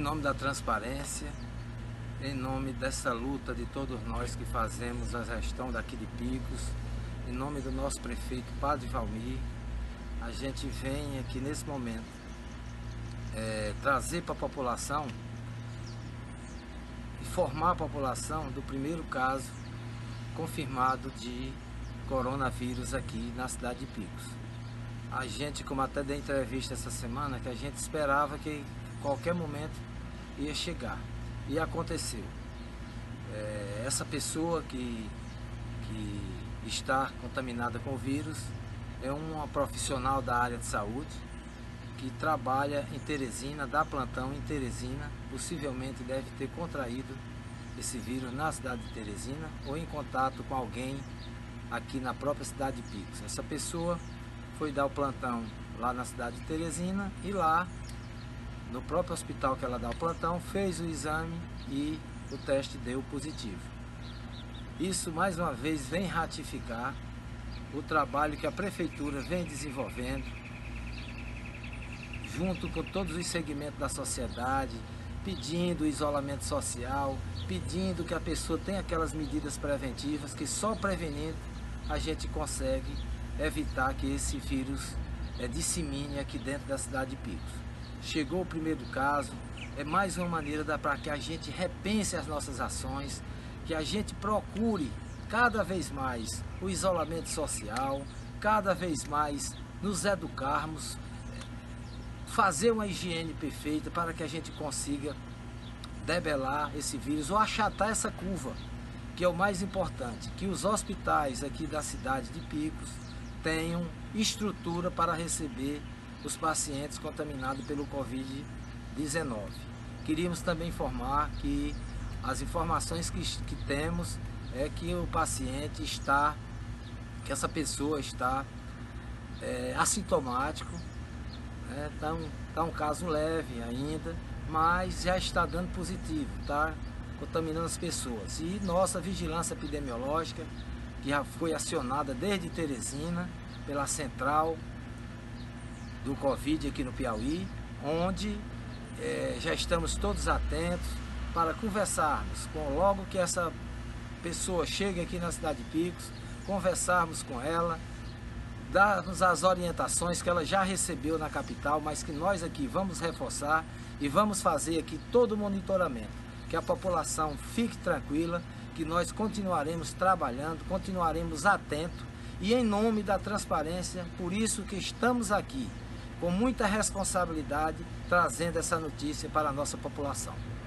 nome da transparência, em nome dessa luta de todos nós que fazemos a gestão daqui de Picos, em nome do nosso prefeito Padre Valmir, a gente vem aqui nesse momento trazer para a população, informar a população do primeiro caso confirmado de coronavírus aqui na cidade de Picos. A gente, como até dei entrevista essa semana, que a gente esperava que qualquer momento ia chegar, e aconteceu. Essa pessoa que está contaminada com o vírus é uma profissional da área de saúde que trabalha em Teresina, dá plantão em Teresina, possivelmente deve ter contraído esse vírus na cidade de Teresina ou em contato com alguém aqui na própria cidade de Picos. Essa pessoa foi dar o plantão lá na cidade de Teresina e lá no próprio hospital que ela dá o plantão fez o exame e o teste deu positivo. Isso mais uma vez vem ratificar o trabalho que a prefeitura vem desenvolvendo junto com todos os segmentos da sociedade, pedindo isolamento social, pedindo que a pessoa tenha aquelas medidas preventivas que só prevenindo a gente consegue evitar que esse vírus dissemine aqui dentro da cidade de Picos. Chegou o primeiro caso, é mais uma maneira para que a gente repense as nossas ações, que a gente procure cada vez mais o isolamento social, cada vez mais nos educarmos, fazer uma higiene perfeita para que a gente consiga debelar esse vírus ou achatar essa curva, que é o mais importante, que os hospitais aqui da cidade de Picos tenham estrutura para receber os pacientes contaminados pelo Covid-19. Queríamos também informar que as informações que temos é que o paciente está, que essa pessoa está assintomático, tá um caso leve ainda, mas já está dando positivo, está contaminando as pessoas. E nossa vigilância epidemiológica, que já foi acionada desde Teresina, pela central do Covid aqui no Piauí, onde já estamos todos atentos para conversarmos logo que essa pessoa chegue aqui na cidade de Picos, conversarmos com ela, darmos as orientações que ela já recebeu na capital, mas que nós aqui vamos reforçar e vamos fazer aqui todo o monitoramento, que a população fique tranquila, que nós continuaremos trabalhando, continuaremos atentos e em nome da transparência, por isso que estamos aqui com muita responsabilidade trazendo essa notícia para a nossa população.